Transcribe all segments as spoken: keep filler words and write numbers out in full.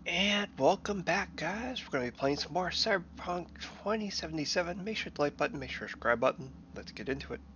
And welcome back, guys. We're going to be playing some more Cyberpunk twenty seventy-seven. Make sure to like button, make sure to subscribe button. Let's get into it.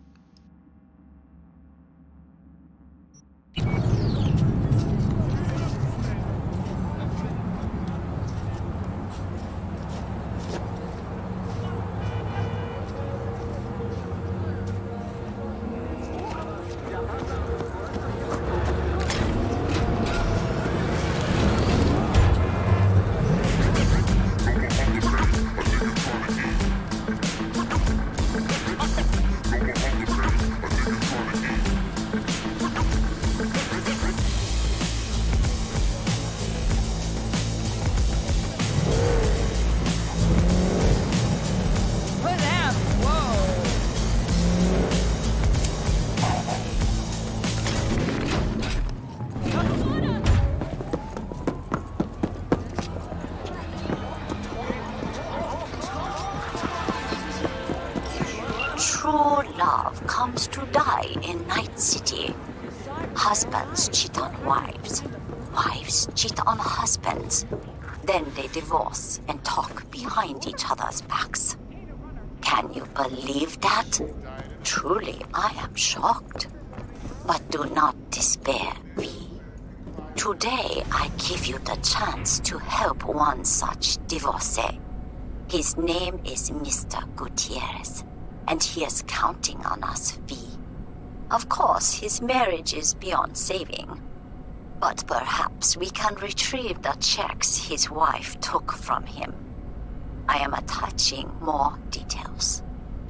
True love comes to die in Night City. Husbands cheat on wives. Wives cheat on husbands. Then they divorce and talk behind each other's backs. Can you believe that? Truly, I am shocked. But do not despair, V. Today, I give you the chance to help one such divorcee. His name is Mister Gutierrez, and he is counting on us, V. Of course, his marriage is beyond saving. But perhaps we can retrieve the checks his wife took from him. I am attaching more details.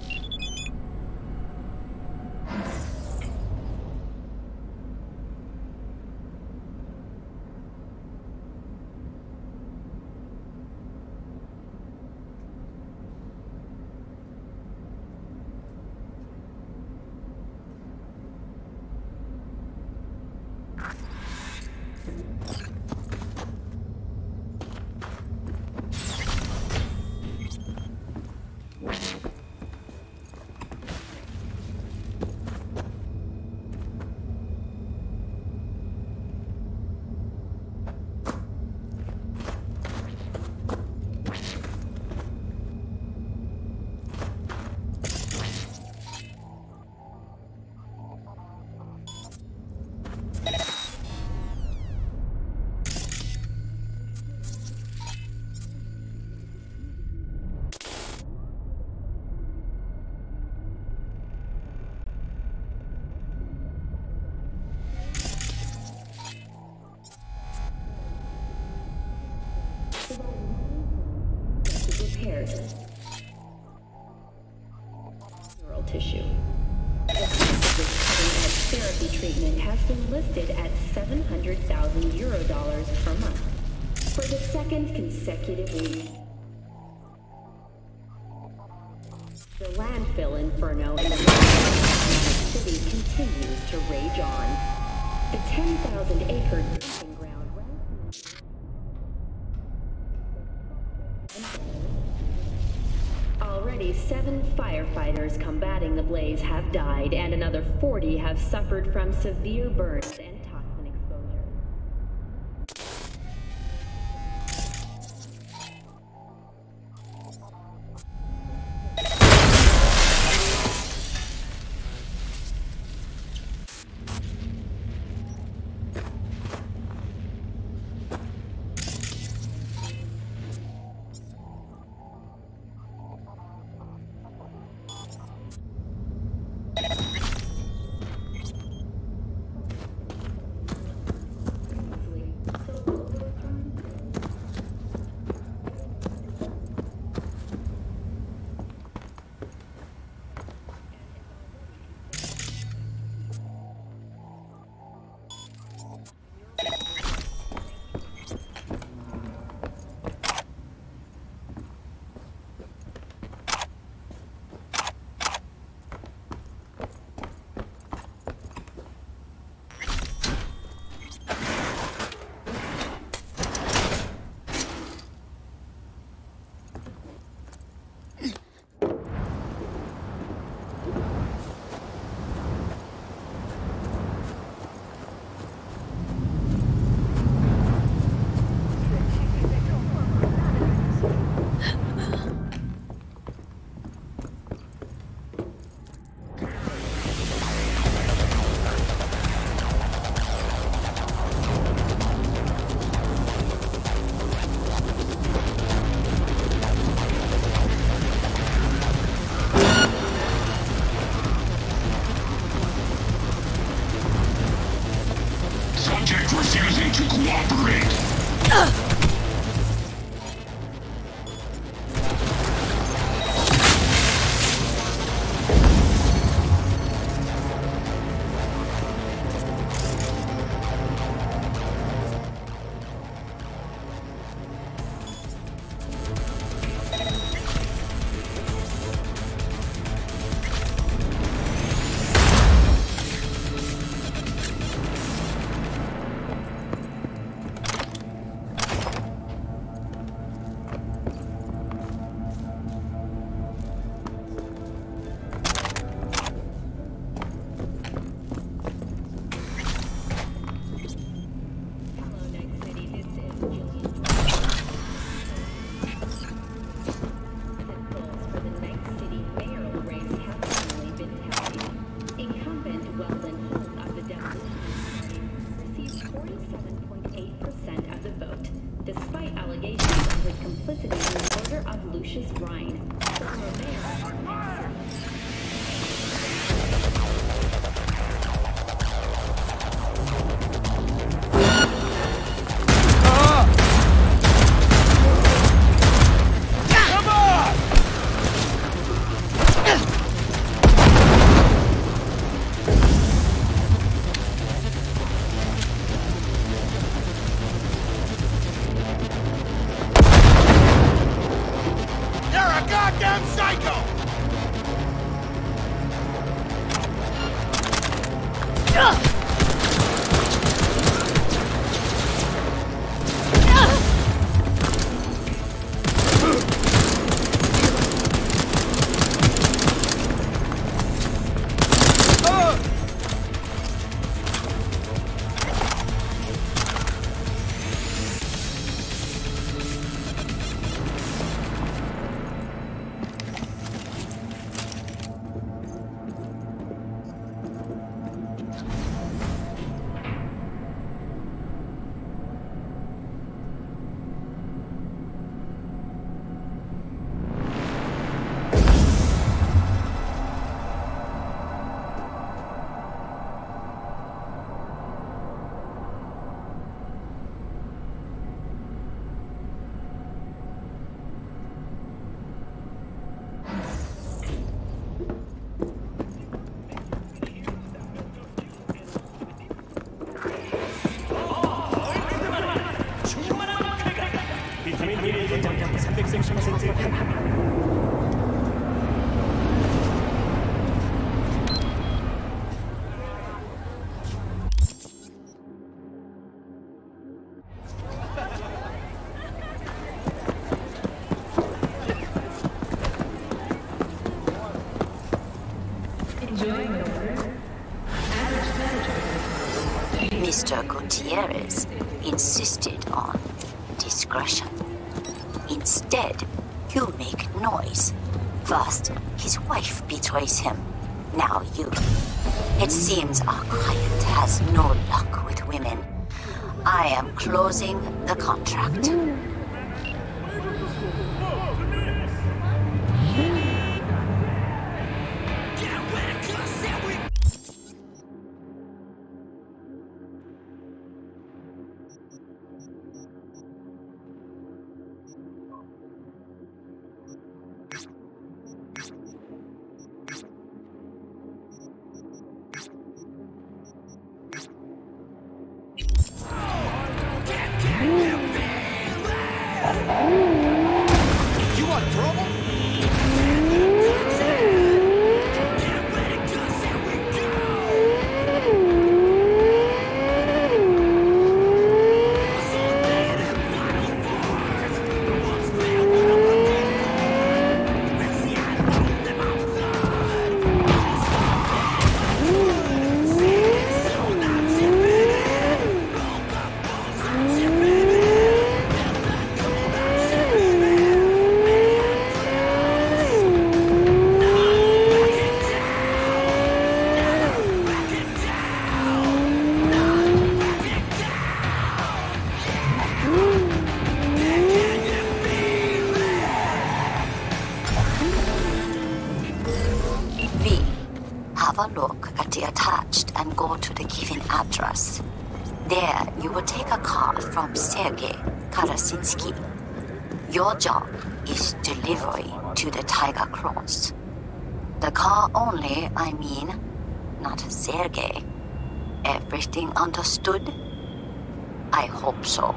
Neural tissue. The cost of this cutting-edge therapy treatment has been listed at seven hundred thousand euro dollars per month for the second consecutive week. The landfill inferno in the city continues to rage on. The ten thousand acre dumping ground. Already seven firefighters combating the blaze have died, and another forty have suffered from severe burns and toxin exposure. 삼백삼십 퍼센트 Mister Gutierrez insisted on discretion. Instead, you make noise. First, his wife betrays him. Now you. It seems our client has no luck with women. I am closing the contract. You want trouble? Have a look at the attached and go to the given address. There, you will take a car from Sergei Karasinsky. Your job is delivery to the Tiger Claws. The car only, I mean, not Sergei. Everything understood? I hope so.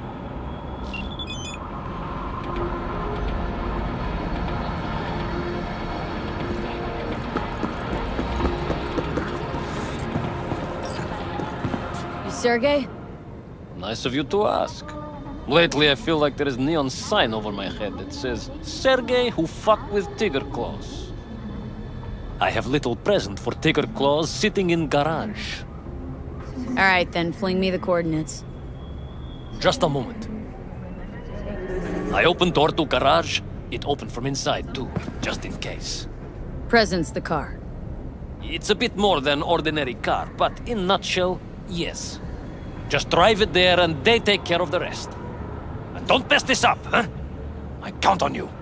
You Sergei? Nice of you to ask. Lately, I feel like there is a neon sign over my head that says, Sergei who fuck with Tiger Claws. I have little present for Tiger Claws sitting in garage. Alright then, fling me the coordinates. Just a moment. I opened door to garage. It opened from inside too, just in case. Present's the car. It's a bit more than ordinary car, but in nutshell, yes. Just drive it there and they take care of the rest. And don't mess this up, huh? I count on you.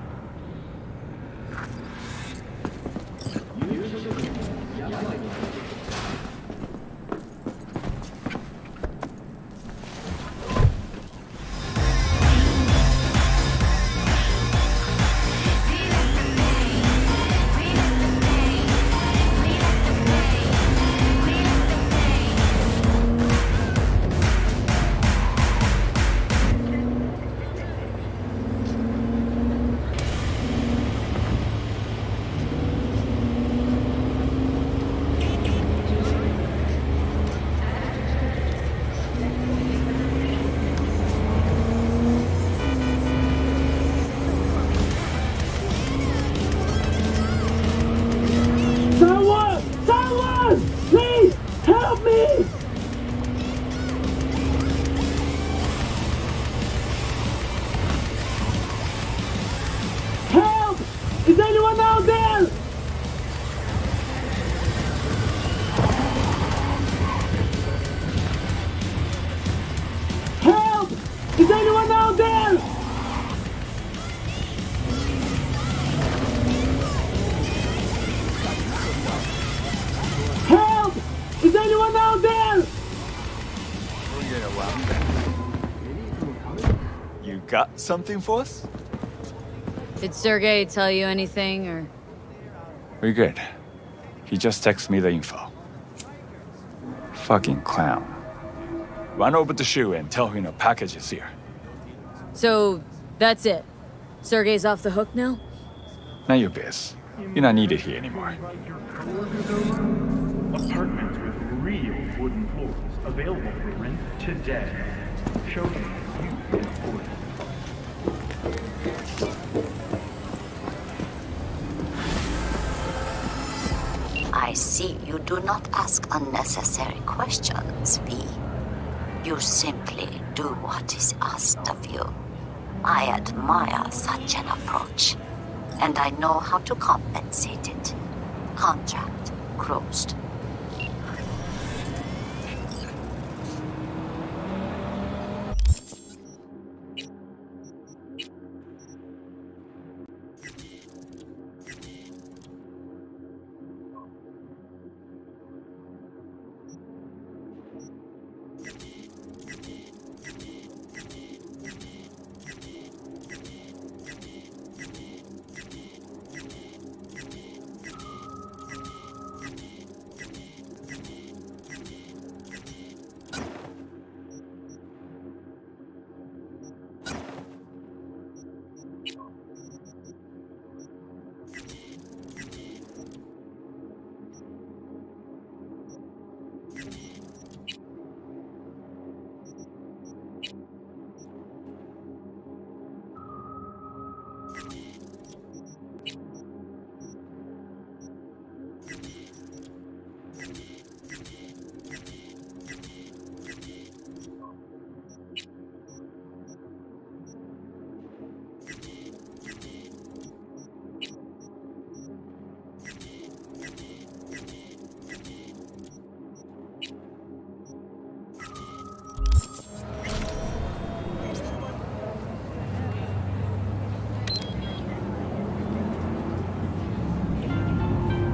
Got something for us? Did Sergei tell you anything, or...? We're good. He just texted me the info. Fucking clown. Run over to Shu and tell him a package is here. So, that's it? Sergei's off the hook now? Not your biz. You're not needed here anymore. Apartments with real wooden floors available for rent today. Show me you can afford it. I see you do not ask unnecessary questions, V. You simply do what is asked of you. I admire such an approach, and I know how to compensate it. Contract closed.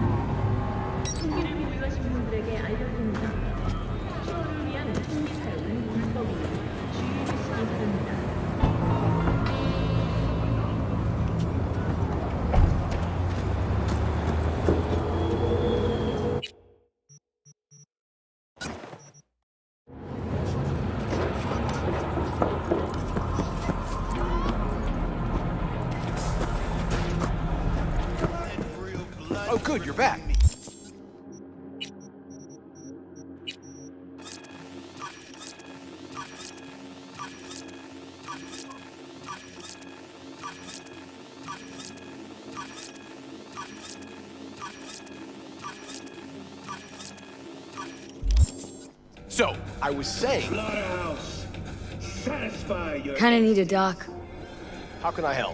신기를 구입하신 분들에게 알려드립니다. 추월을 위한 승리 사용은 Good, you're back. So, I was saying... Slaughterhouse, satisfy your... Kinda need a doc. How can I help?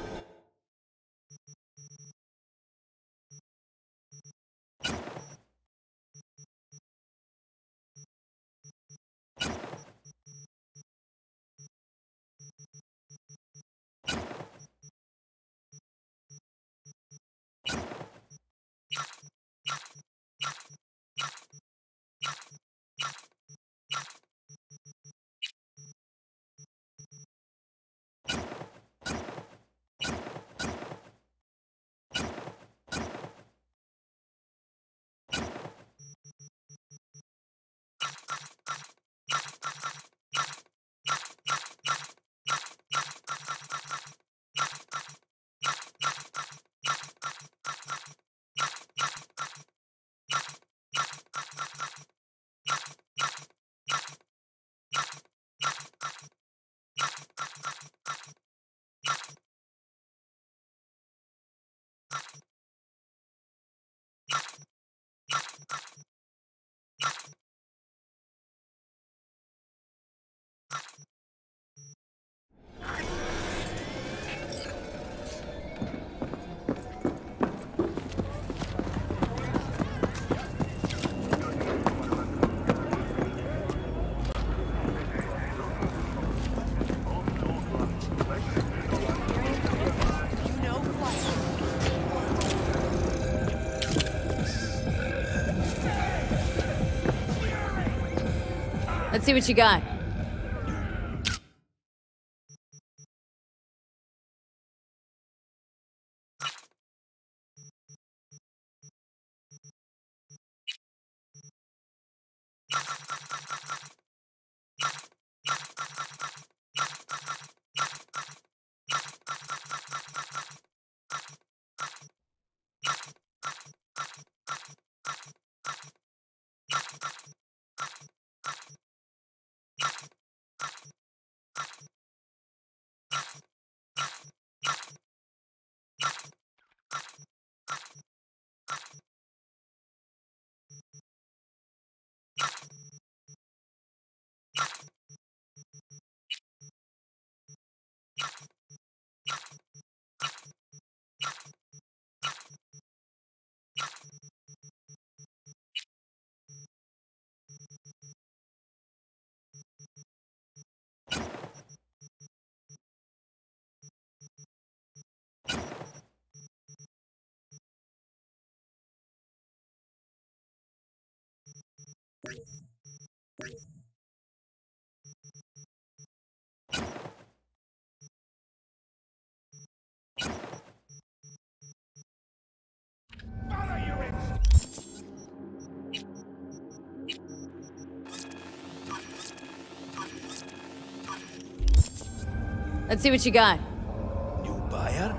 Let's see what you got. Let's see what you got. New buyer?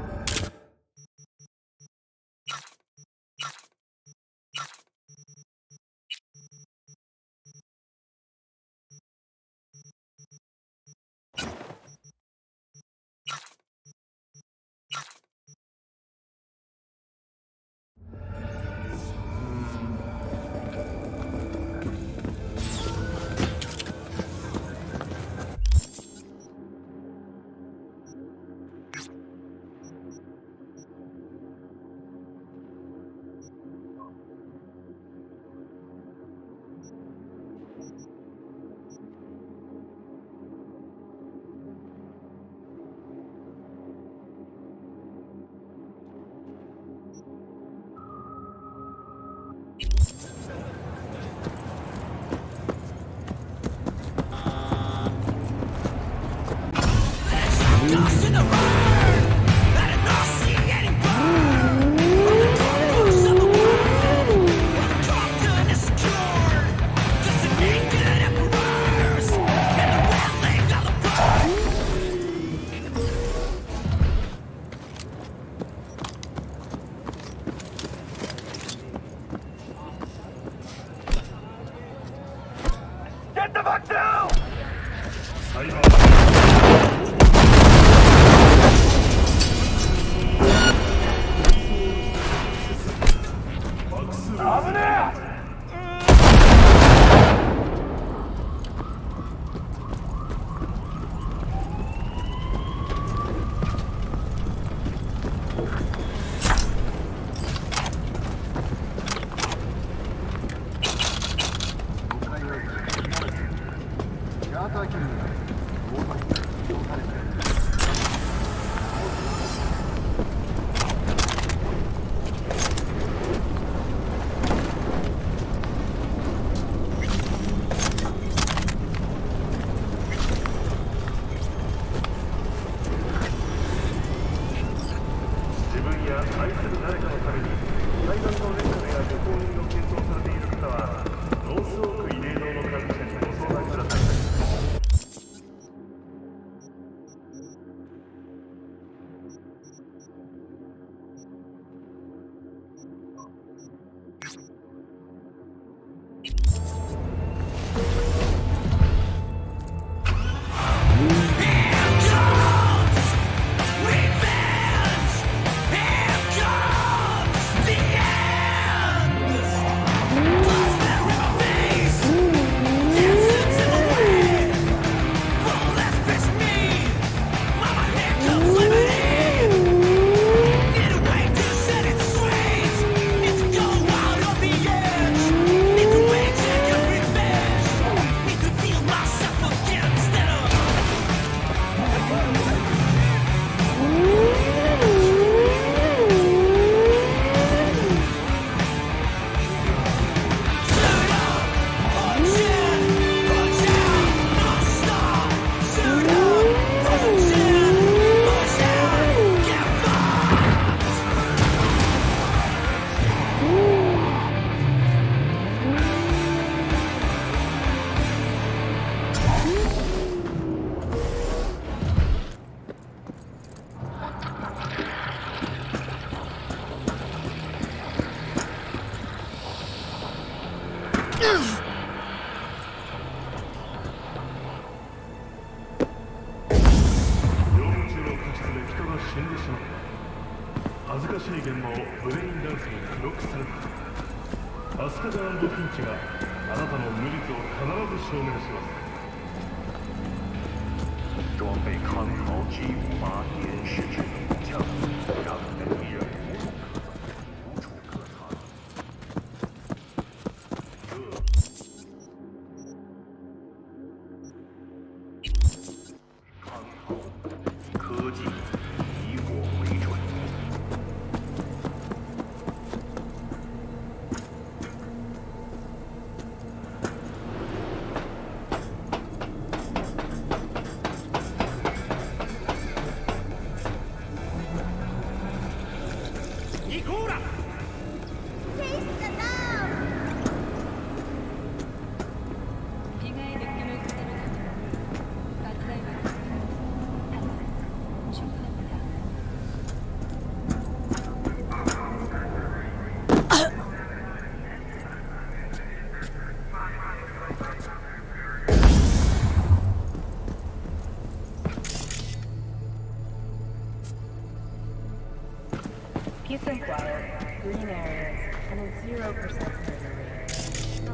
Peace and quiet, green areas, and a zero percent murder rate.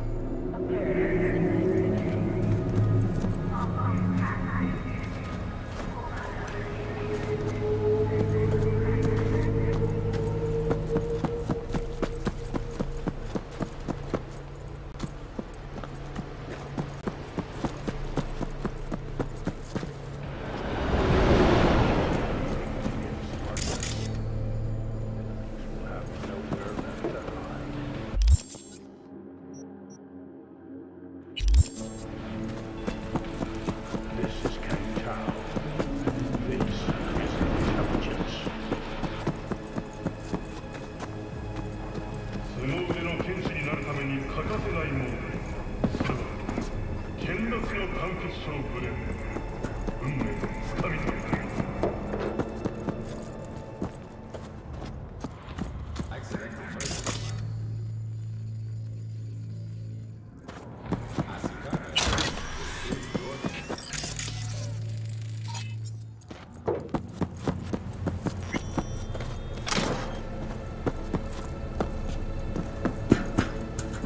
A paradise in Night City.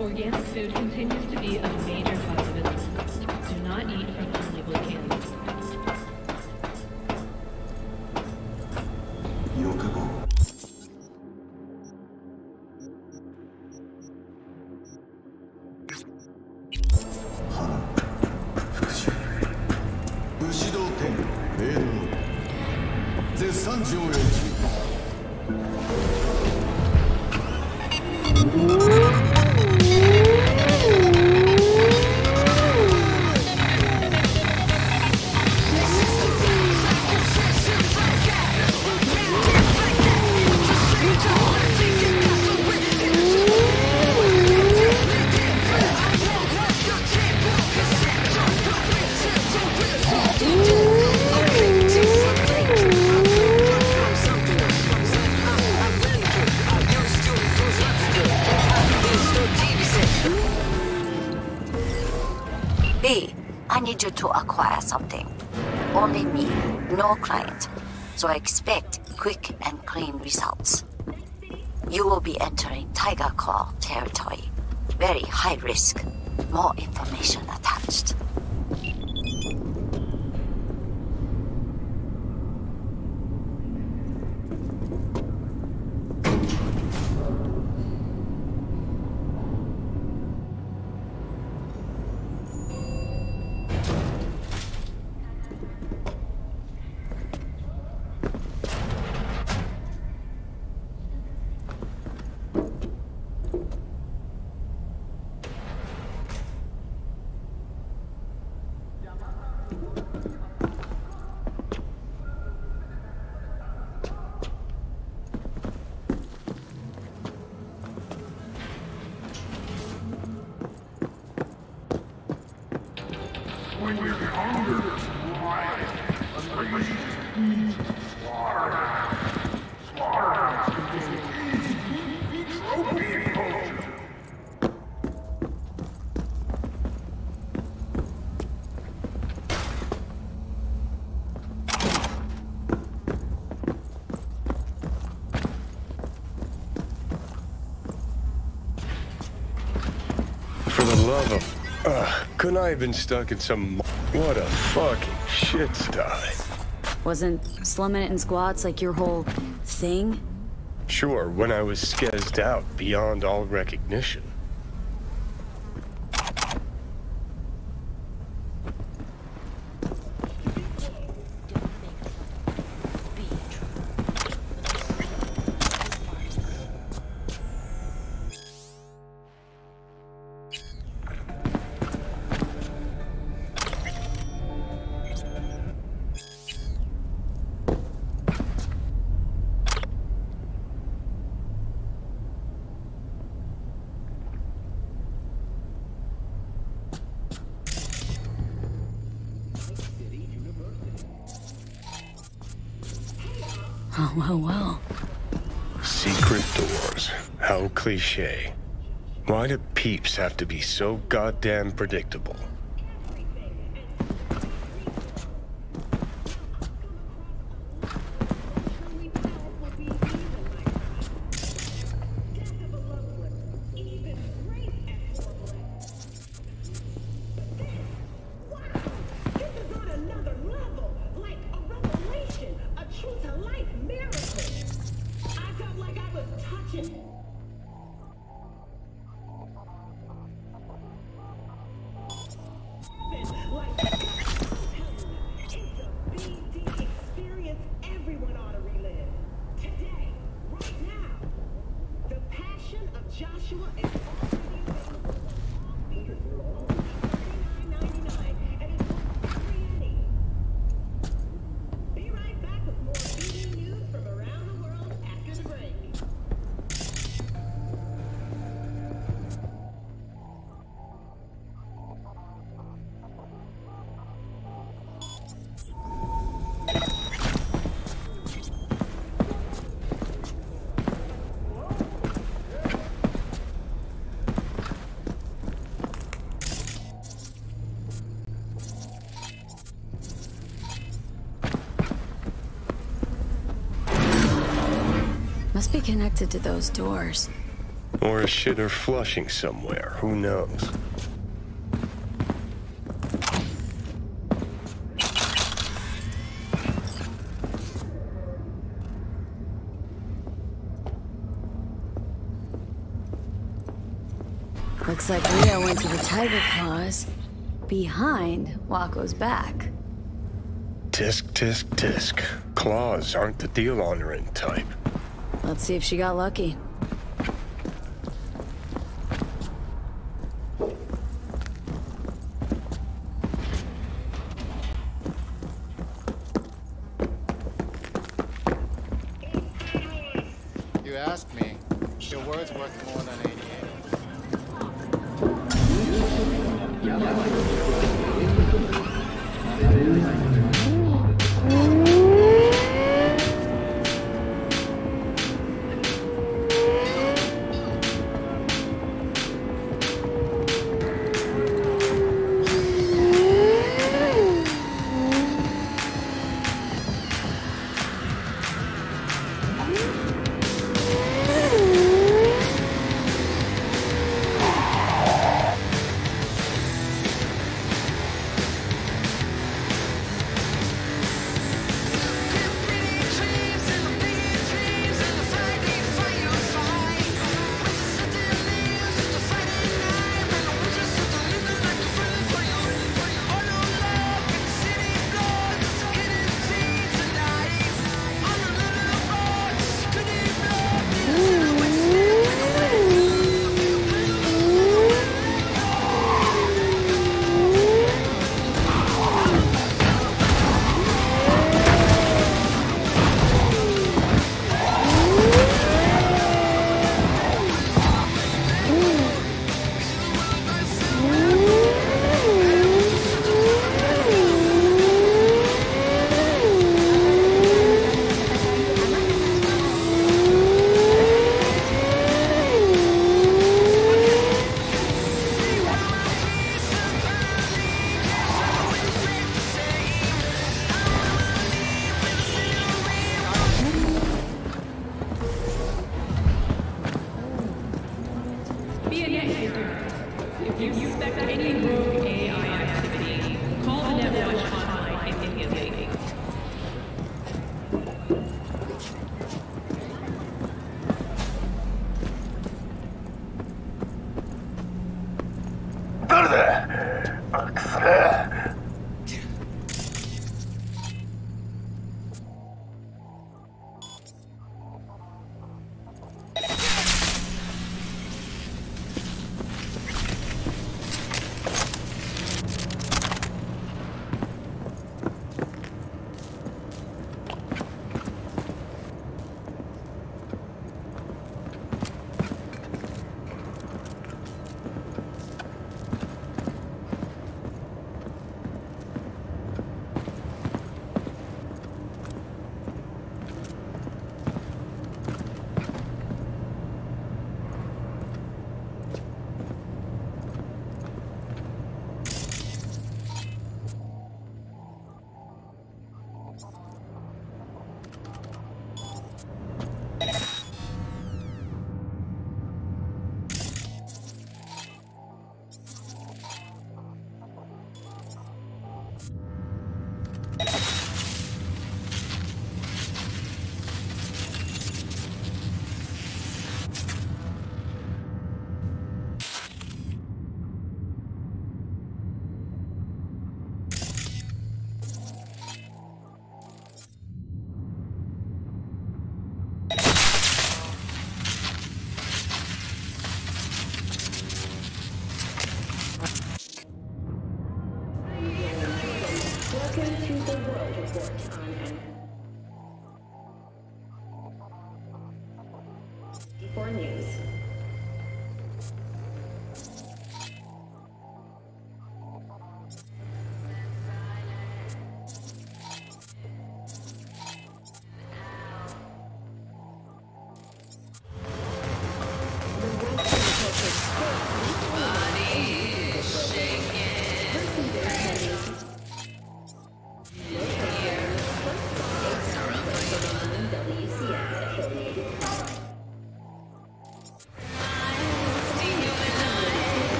Organic food continues to be a major cause of illness. Do not eat from unlabeled cans. B, I need you to acquire something. Only me, no client. So expect quick and clean results. You will be entering Tiger Claw territory. Very high risk. More information attached. When your hunger please eat Slaughterhouse. Slaughterhouse contains trophy potion. For the love of... Uh, couldn't I have been stuck in some... What a fucking shit stuff. Wasn't slumming it in squats like your whole thing? Sure, when I was skezzed out beyond all recognition. Oh, well, well. Secret doors. How cliche. Why do peeps have to be so goddamn predictable? Must be connected to those doors. Or a shitter flushing somewhere, who knows? Looks like Leo went to the Tiger Claws behind Waco's back. Tisk, tisk, tisk. Claws aren't the deal-honoring type. Let's see if she got lucky. You asked me. Your word's worth more than eighty-eight.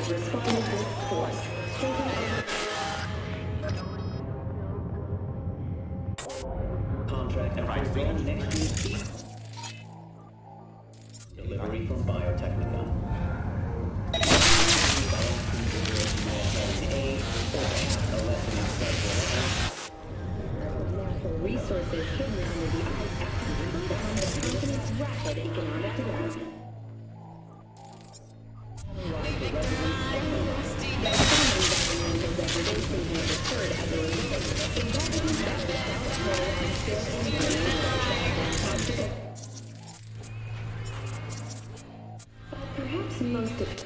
has responded with force, saving contract approved on next year's peak. Delivery from Biotechnica. Natural resources hidden under the ice axis further on the continent's rapid economic development. While the residents speculate that some environmental degradation has occurred as a result, inhabitants of the South Pole are still environmental. But perhaps most of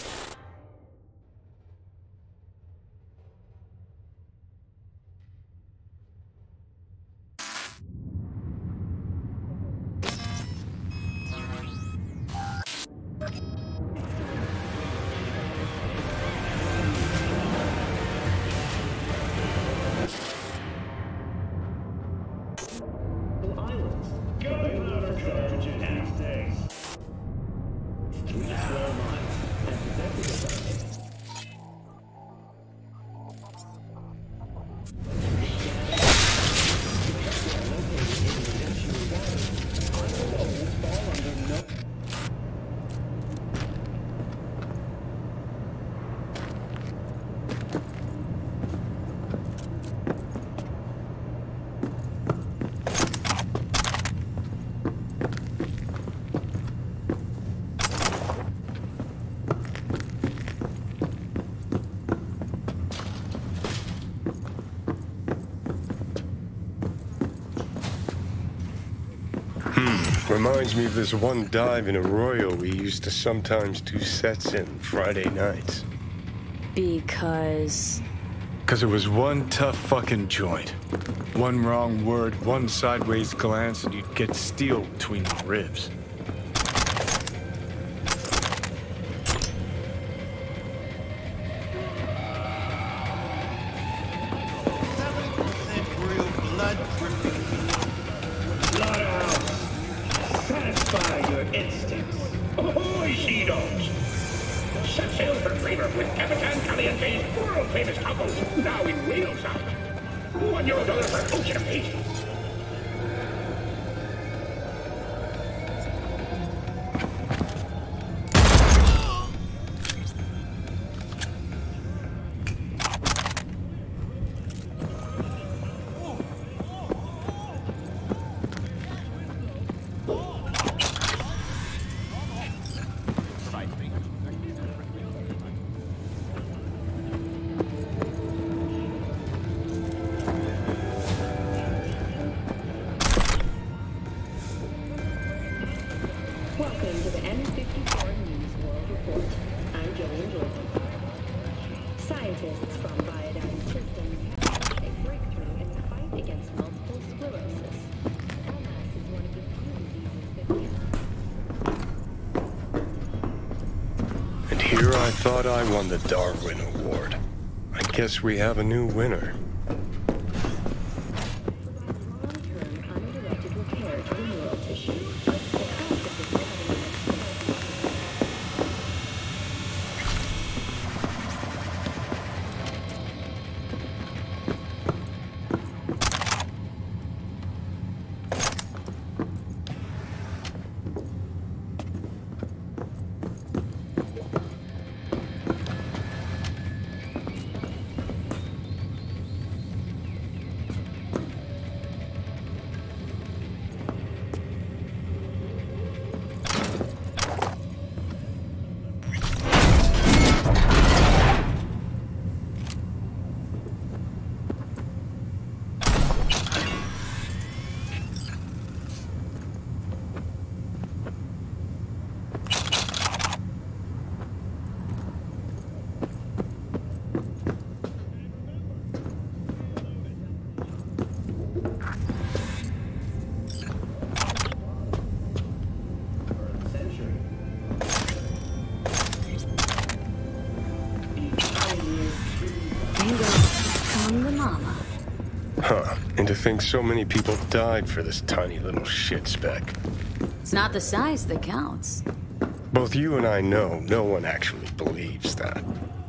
Reminds me of this one dive in Arroyo we used to sometimes do sets in Friday nights. Because... Because it was one tough fucking joint. One wrong word, one sideways glance, and you'd get steel between the ribs. I thought I won the Darwin Award. I guess we have a new winner. Huh. And to think so many people died for this tiny little shit speck. It's not the size that counts. Both you and I know no one actually believes that.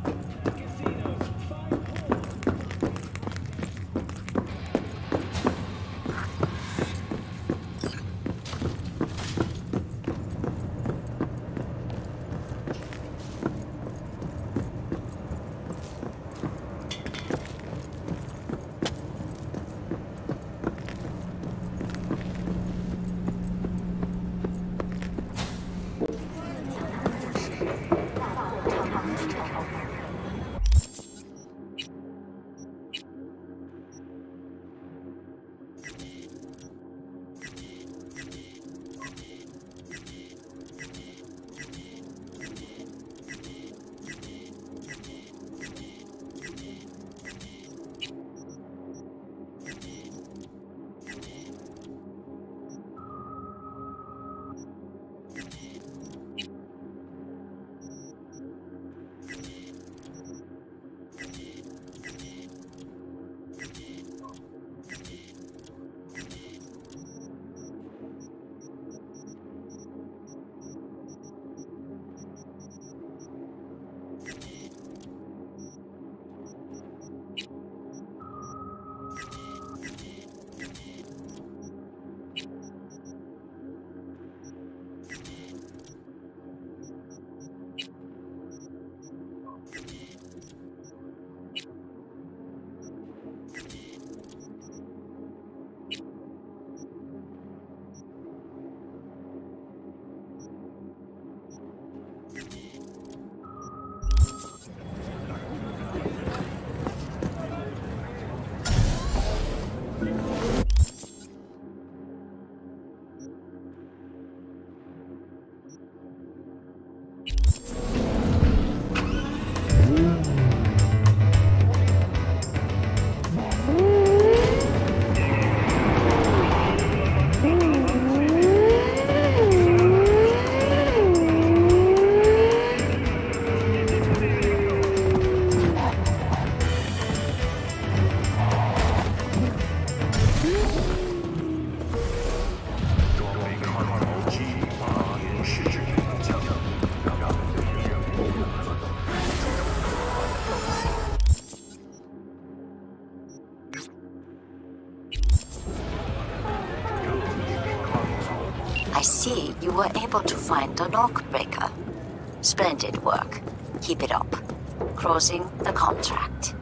I see you were able to find the lock breaker. Splendid work. Keep it up. Closing the contract.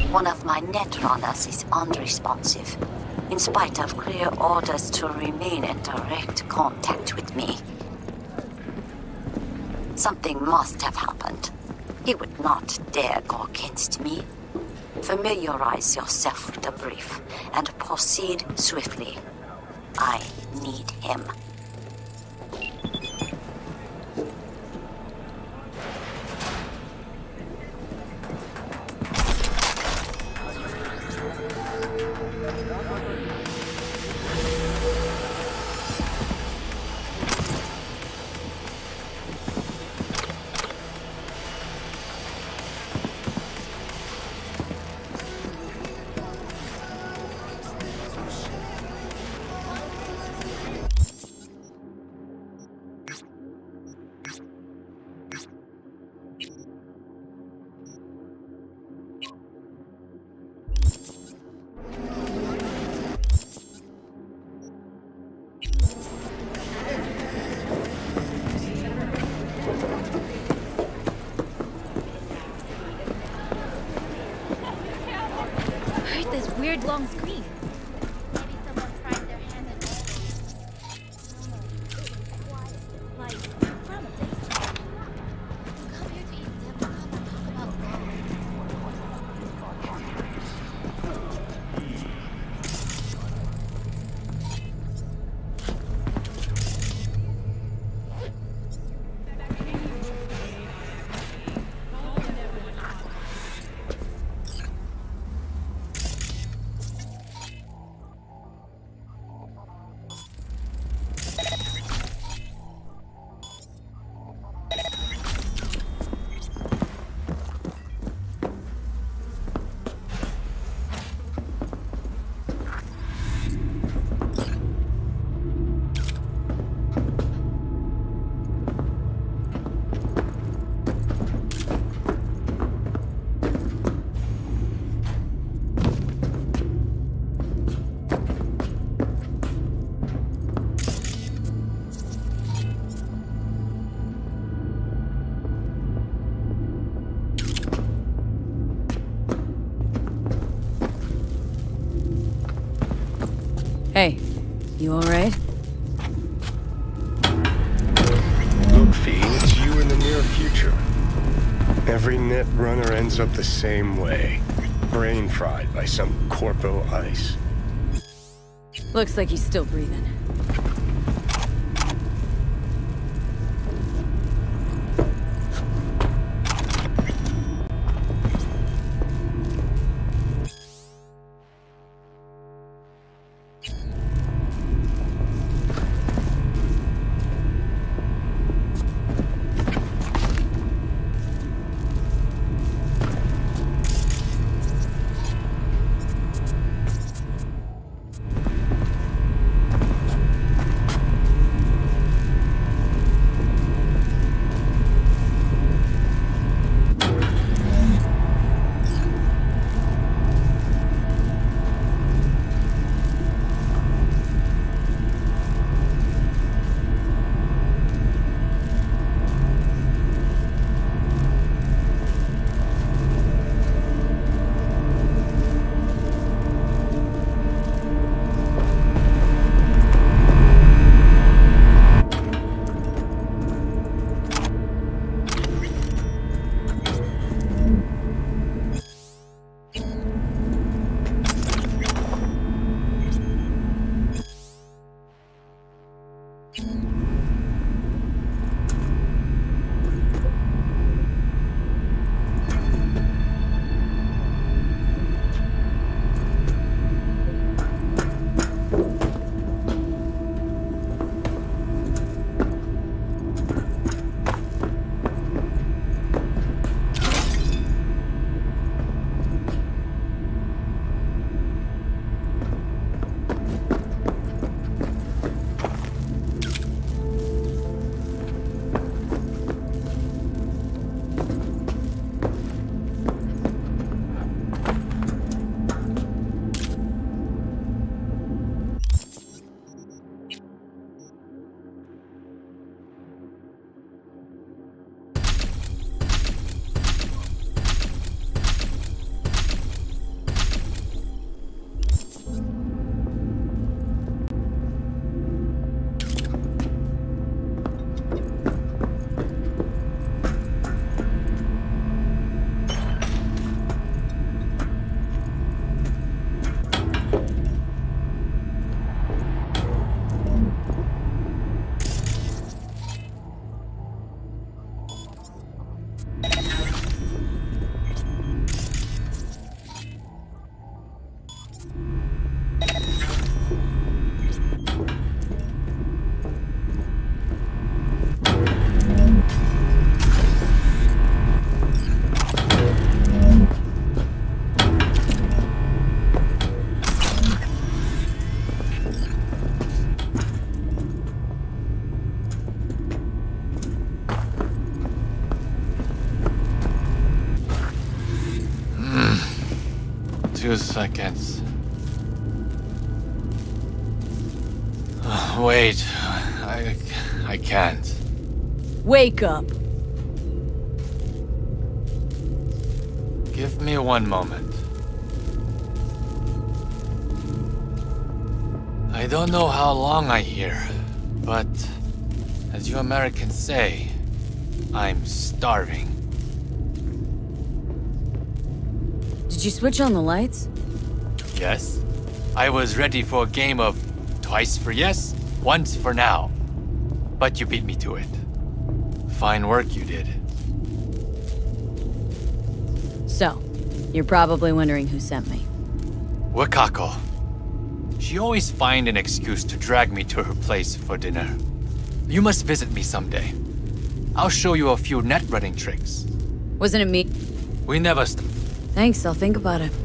One of my netrunners is unresponsive, in spite of clear orders to remain in direct contact with me. Something must have happened. He would not dare go against me. Familiarize yourself with the brief and proceed swiftly. I need him. Weird long screen. Hey, you alright? Look, Fee, it's you in the near future. Every net runner ends up the same way. Brain fried by some corpo ice. Looks like he's still breathing. Two seconds. Uh, wait. I... I can't. Wake up. Give me one moment. I don't know how long I here, but as you Americans say, I'm starving. Did you switch on the lights? Yes? I was ready for a game of twice for yes, once for now. But you beat me to it. Fine work you did. So, you're probably wondering who sent me. Wakako. She always find an excuse to drag me to her place for dinner. You must visit me someday. I'll show you a few net running tricks. Wasn't it me? We never st- Thanks, I'll think about it.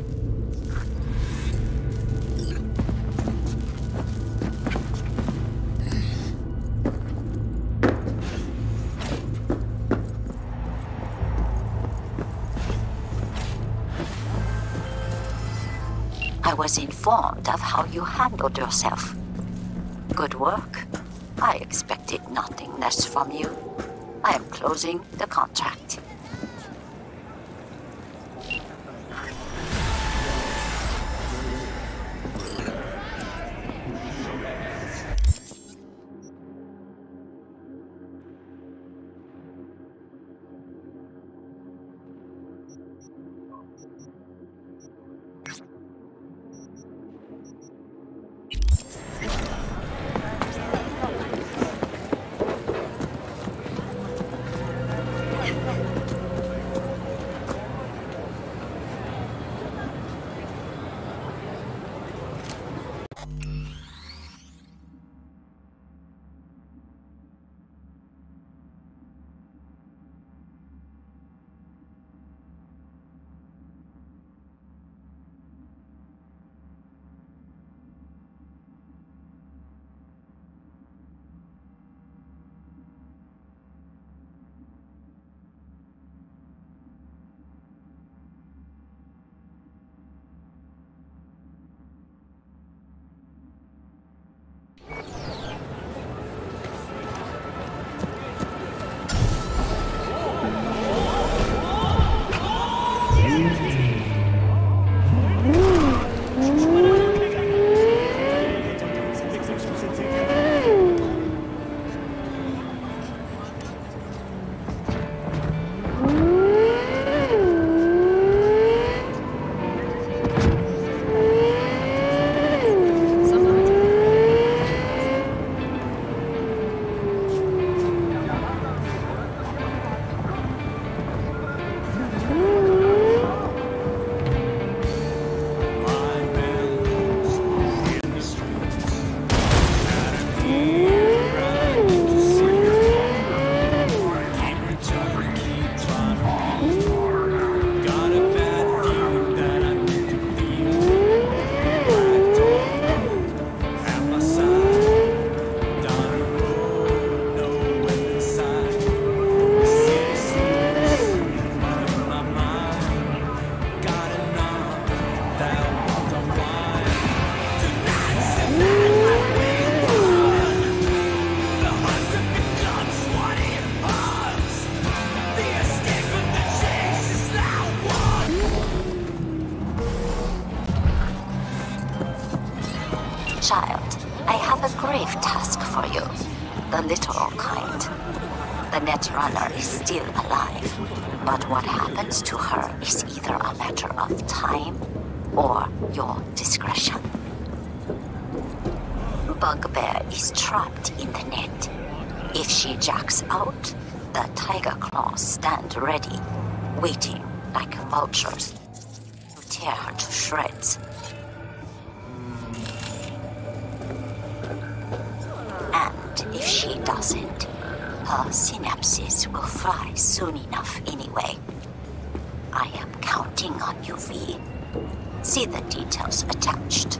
I was informed of how you handled yourself. Good work. I expected nothing less from you. I am closing the contract. Child, I have a grave task for you. The literal kind. The Netrunner is still alive, but what happens to her is either a matter of time or your discretion. Bugbear is trapped in the net. If she jacks out, the Tiger Claws stand ready, waiting like vultures to tear her to shreds. And if she doesn't, her synapses will fry soon enough anyway. I am counting on you, V. See the details attached.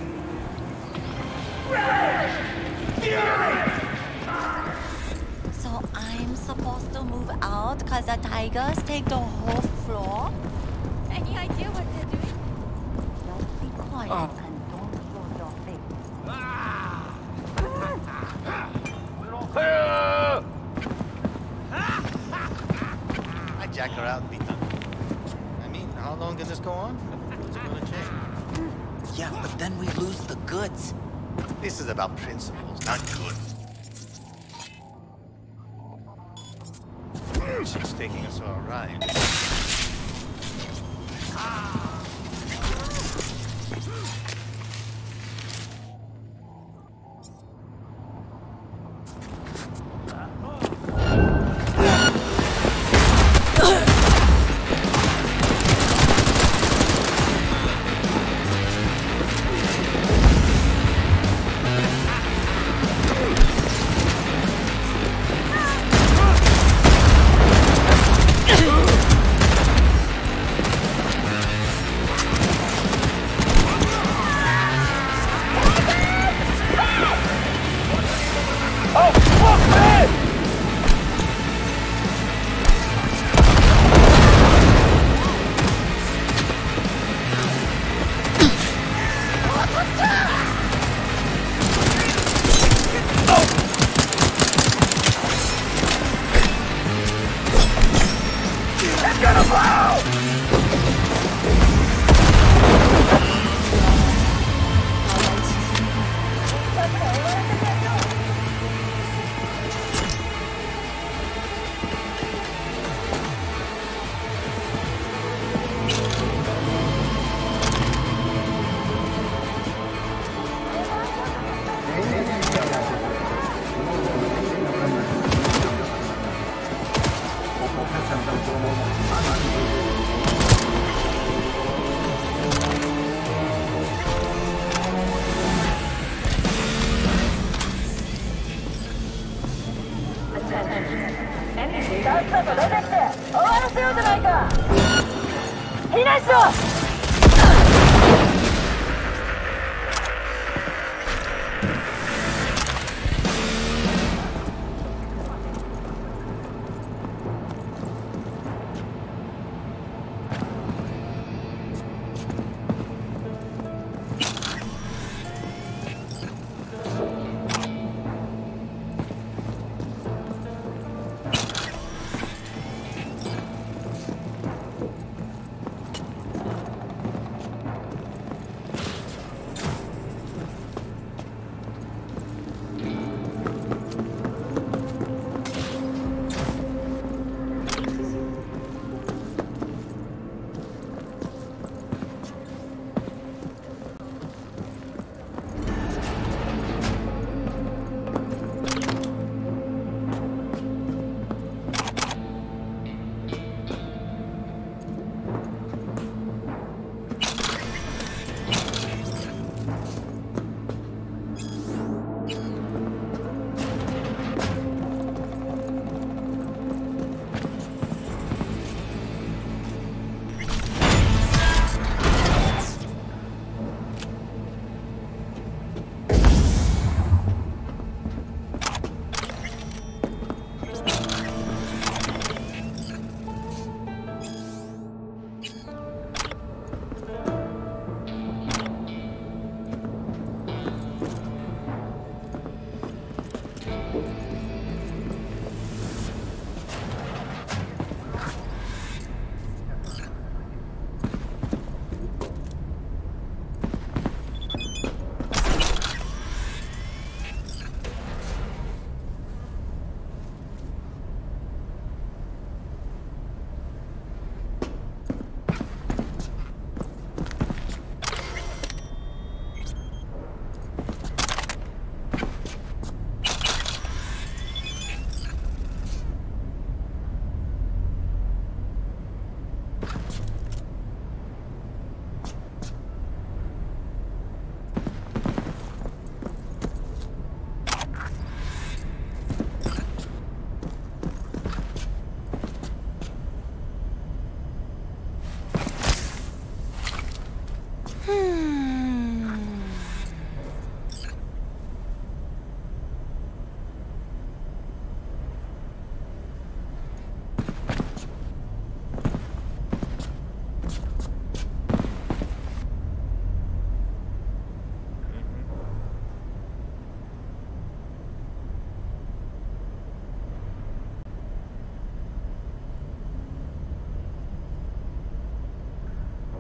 So So I'm supposed to move out because the tigers take the whole floor? Any idea what they're doing? Just be quiet Oh. and don't show your face. I jack her out and be done. I mean, how long can this go on? What's it gonna change? Yeah, but then we lose the goods. This is about principles, not goods. She's taking us for a ride.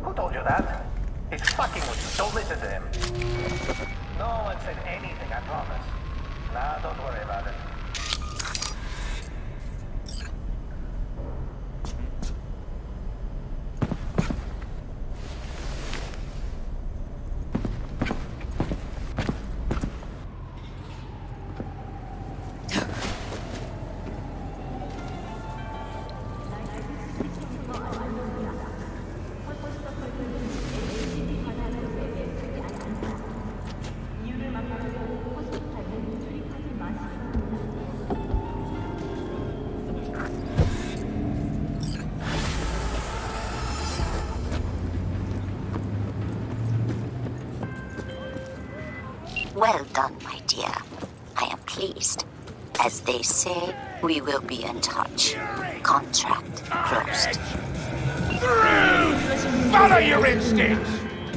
Who told you that? He's fucking with you. Don't listen to him. No one said anything, I promise. Nah, don't worry about it. Well done, my dear. I am pleased. As they say, we will be in touch. Contract closed. Follow your instincts!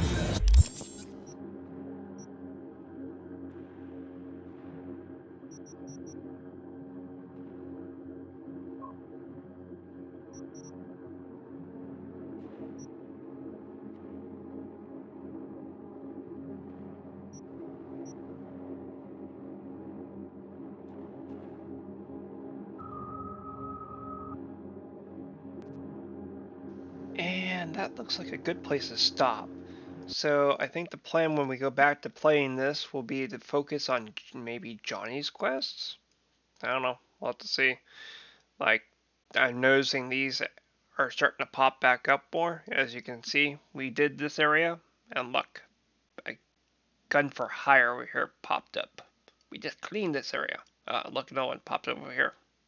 And that looks like a good place to stop. So I think the plan when we go back to playing this will be to focus on maybe Johnny's quests. I don't know. We'll have to see. Like, I'm noticing these are starting to pop back up more. As you can see, we did this area, and look, a gun for hire over here popped up. We just cleaned this area. Uh, look, no one popped up over here.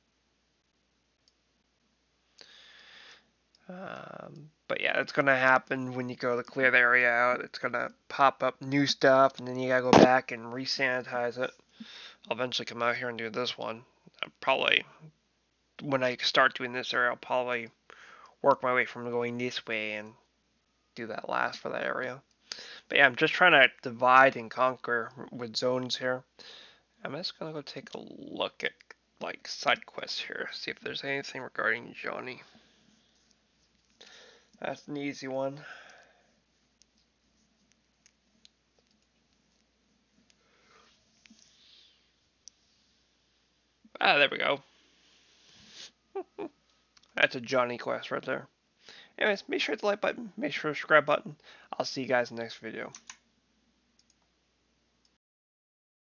Um, but yeah, it's going to happen when you go to clear the area out. It's going to pop up new stuff, and then you got to go back and re-sanitize it. I'll eventually come out here and do this one. I'll probably, when I start doing this area, I'll probably work my way from going this way and do that last for that area. But yeah, I'm just trying to divide and conquer with zones here. I'm just going to go take a look at like side quests here, see if there's anything regarding Johnny. That's an easy one. Ah, there we go. That's a Johnny quest right there. Anyways, make sure to hit the like button, make sure to subscribe button. I'll see you guys in the next video.